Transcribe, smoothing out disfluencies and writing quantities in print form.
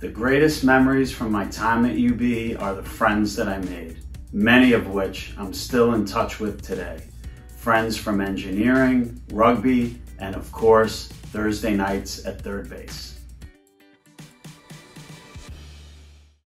The greatest memories from my time at UB are the friends that I made, many of which I'm still in touch with today. Friends from engineering, rugby, and of course, Thursday nights at third base.